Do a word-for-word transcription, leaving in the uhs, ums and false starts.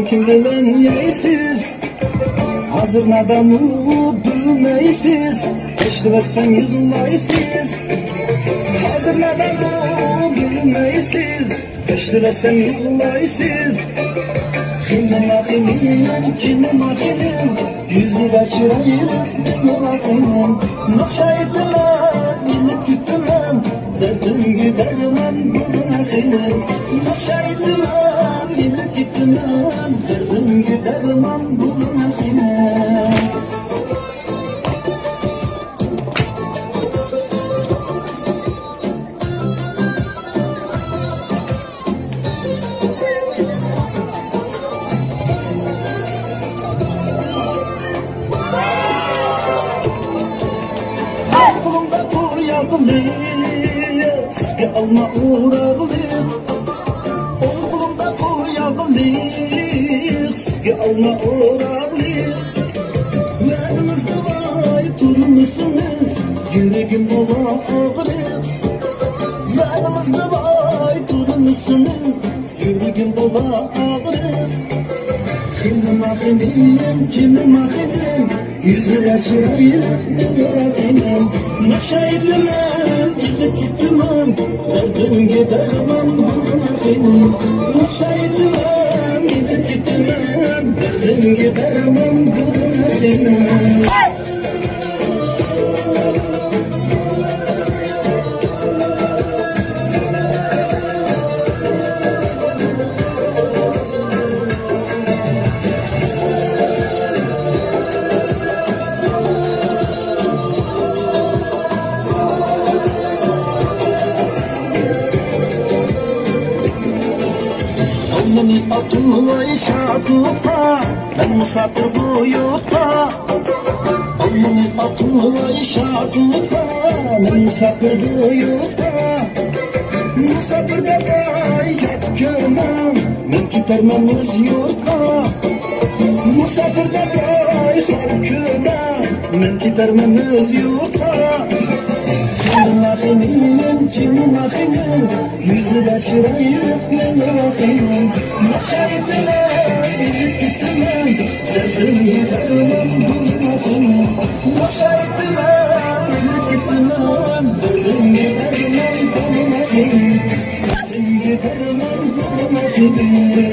kim bilen yeysiz. Hazır nadamı bilmeysiz. Eştivesen yığılaysız. Hazır nadamı bilmeysiz. Eştivesen yığılaysız. Benim ahinim, cinim ahinim, yüzü başırayım, benim ahinim. Nakşaydılar, bilip gittimem, derdim gidermem, benim ahinim. Nakşaydılar, bilip gittimem, derdim gidermem, benim ahinim. Sizge alma uğrağılıyım. Oğlumda kor yağılıyım. Sizge alma uğrağılıyım. Yanınızda vay durmuşsunuz, yüreğim ola ağrıyım. Yanınızda vay durmuşsunuz, yüreğim ola ağrıyım. Kızım ahinim, cinim ahinim, yüzü yaşayayım, benim ahinim. Nakşaydılar, ilip gittimem, derdim gidermem, benim ahinim. Nakşaydılar, ilip gittimem, derdim gidermem, benim ahinim. Beni atma işaretla, ben musafir bu yurtta. Beni atma işaretla, ben musafir bu yurtta. Musafir de bayat görmem, ben gidermem öz yurtta. Musafir de bayat görmem, ben gidermem öz yurtta. Cinim ahinim, cinim ahinim, yüzü başırayım, benim ahinim. Nakşaydılar, bilip gittimem, derdim gidermem, benim ahinim. Nakşaydılar, bilip gittimem, derdim gidermem, benim ahinim. Derdim gidermem, benim ahinim.